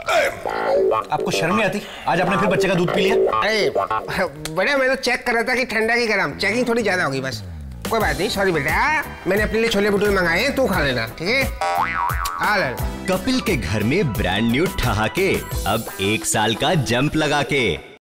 आपको शर्म नहीं आती? आज आपने फिर बच्चे का दूध पी लिया। अरे बड़ा, मैं तो चेक कर रहा था कि ठंडा की गरम, चेकिंग थोड़ी ज्यादा होगी बस। कोई बात नहीं, सॉरी बेटा, मैंने अपने लिए छोले भटूरे मंगाए हैं, तू खा लेना, ठीक है? कपिल के घर में ब्रांड न्यू ठहाके, अब 1 साल का जंप लगा के।